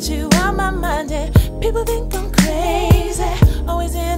you out my mind, and people think I'm crazy. Always in